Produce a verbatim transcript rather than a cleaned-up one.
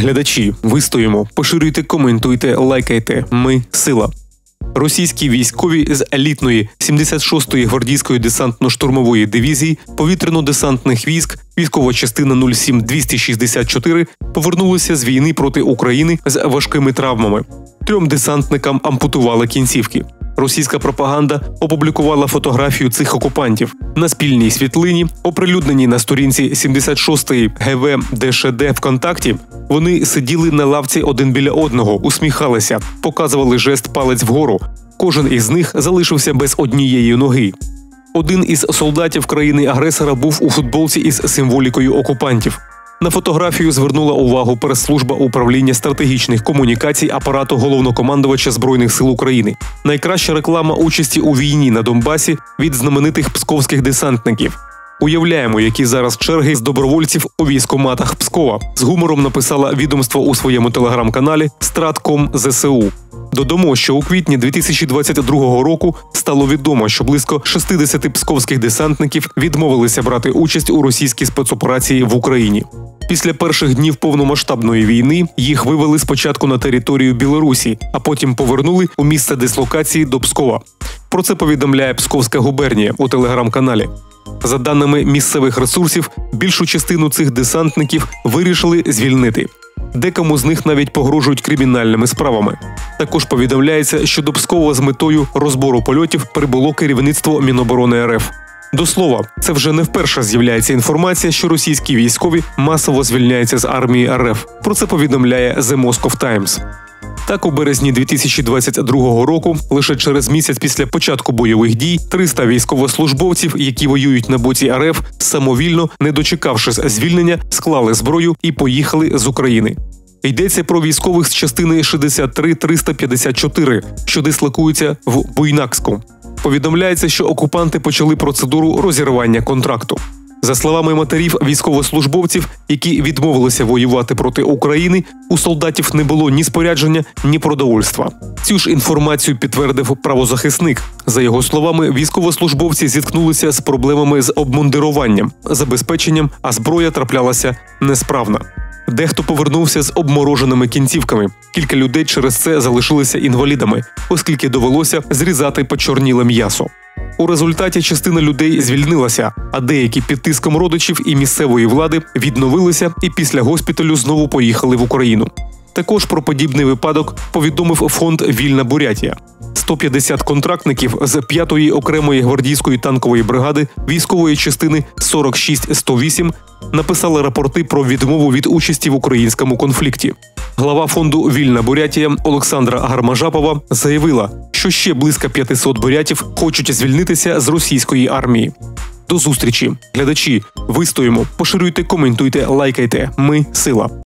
Глядачі, вистоїмо, поширюйте, коментуйте, лайкайте. Ми – сила. Російські військові з елітної сімдесят шостої гвардійської десантно-штурмової дивізії повітряно-десантних військ, військова частина нуль сім двісті шістдесят чотири, повернулися з війни проти України з важкими травмами. Трьом десантникам ампутували кінцівки. Російська пропаганда опублікувала фотографію цих окупантів. На спільній світлині, оприлюдненій на сторінці сімдесят шостої ге ве де ше де ВКонтакті, вони сиділи на лавці один біля одного, усміхалися, показували жест палець вгору. Кожен із них залишився без однієї ноги. Один із солдатів країни-агресора був у футболці із символікою окупантів. На фотографію звернула увагу прес-служба управління стратегічних комунікацій апарату головнокомандувача Збройних сил України. Найкраща реклама участі у війні на Донбасі від знаменитих псковських десантників. Уявляємо, які зараз черги з добровольців у військкоматах Пскова. З гумором написала відомство у своєму телеграм-каналі «Стратком зе се у». Додамо, що у квітні дві тисячі двадцять другого року стало відомо, що близько шістдесят псковських десантників відмовилися брати участь у російській спецоперації в Україні. Після перших днів повномасштабної війни їх вивели спочатку на територію Білорусі, а потім повернули у місце дислокації до Пскова. Про це повідомляє Псковська губернія у телеграм-каналі. За даними місцевих ресурсів, більшу частину цих десантників вирішили звільнити. Декому з них навіть погрожують кримінальними справами. Також повідомляється, що до Пскова з метою розбору польотів прибуло керівництво Міноборони ер еф. До слова, це вже не вперше з'являється інформація, що російські військові масово звільняються з армії ер еф. Про це повідомляє The Moscow Times. Так, у березні дві тисячі двадцять другого року, лише через місяць після початку бойових дій, триста військовослужбовців, які воюють на боці ер еф, самовільно, не дочекавшись звільнення, склали зброю і поїхали з України. Йдеться про військових з частини шістдесят три триста п'ятдесят чотири, що дислокуються в Буйнакську. Повідомляється, що окупанти почали процедуру розірвання контракту. За словами матерів військовослужбовців, які відмовилися воювати проти України, у солдатів не було ні спорядження, ні продовольства. Цю ж інформацію підтвердив правозахисник. За його словами, військовослужбовці зіткнулися з проблемами з обмундируванням, забезпеченням, а зброя траплялася несправна. Дехто повернувся з обмороженими кінцівками. Кілька людей через це залишилися інвалідами, оскільки довелося зрізати почорніле м'ясо. У результаті частина людей звільнилася, а деякі під тиском родичів і місцевої влади відновилися і після госпіталю знову поїхали в Україну. Також про подібний випадок повідомив фонд «Вільна Бурятія». сто п'ятдесят контрактників з п'ятої окремої гвардійської танкової бригади військової частини сорок шість сто вісім написали рапорти про відмову від участі в українському конфлікті. Глава фонду «Вільна Бурятія» Олександра Гармажапова заявила, що ще близько п'ятсот бурятів хочуть звільнитися з російської армії. До зустрічі! Глядачі, вистоїмо, поширюйте, коментуйте, лайкайте. Ми – сила.